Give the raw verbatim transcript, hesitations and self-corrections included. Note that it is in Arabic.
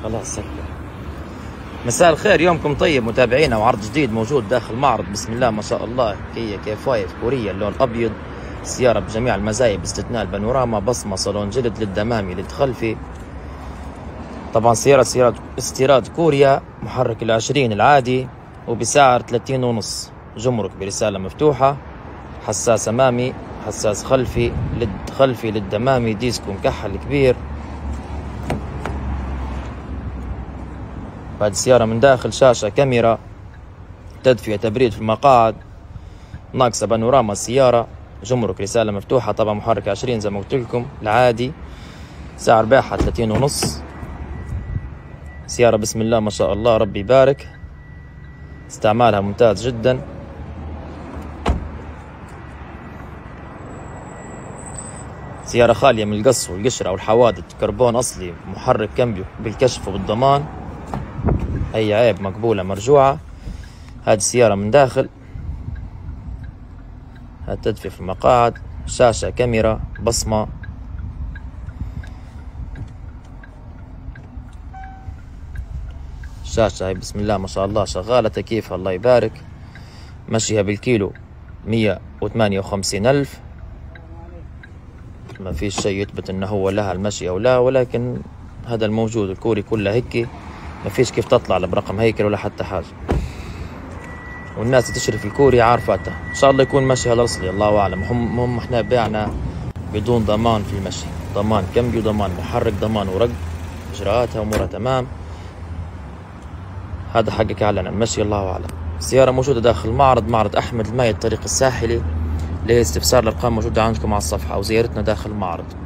خلاص سكر. مساء الخير، يومكم طيب متابعينا، وعرض جديد موجود داخل معرض بسم الله ما شاء الله. كيا كي خمسة كورية اللون أبيض، سيارة بجميع المزايا باستثناء البانوراما، بصمة صالون جلد لد أمامي لد خلفي. طبعا سيارة سيارة استيراد كوريا، محرك العشرين العادي وبسعر ثلاثين ونص، جمرك برسالة مفتوحة، حساس أمامي حساس خلفي، لد خلفي لد أمامي، ديسكو مكحل كبير. بعد السيارة من داخل شاشة كاميرا، تدفئة تبريد في المقاعد، ناقصة بانوراما السيارة، جمرك رسالة مفتوحة. طبعا محرك عشرين زي ما قلت لكم العادي، سعر بيعها ثلاثين ونص. سيارة بسم الله ما شاء الله ربي يبارك، استعمالها ممتاز جدا. سيارة خالية من القص والقشرة والحوادث، كربون أصلي، محرك كامبيو بالكشف وبالضمان، أي عيب مقبولة مرجوعة. هذه السيارة من داخل، هتدفي في المقاعد، شاشة كاميرا بصمة. الشاشة هي بسم الله ما شاء الله شغالة، تكييفها الله يبارك، مشيها بالكيلو مية وثمانية وخمسين ألف. ما فيش شيء يثبت انه هو لها المشي او لا، ولكن هذا الموجود. الكوري كلها هيك، ما فيش كيف تطلع برقم هيكل ولا حتى حاجة، والناس تشتري في الكوري عارفاتها. ان شاء الله يكون مشي هذا الاصلي، الله اعلم. هم هم احنا بعنا بدون ضمان في المشي، ضمان كمبي وضمان محرك، ضمان ورق، اجراءاتها امورها تمام. هذا حقك علنا المشي، الله اعلم. السيارة موجودة داخل المعرض، معرض احمد الماي الطريق الساحلي. لاستفسار الارقام موجودة عندكم على الصفحة، او زيارتنا داخل المعرض.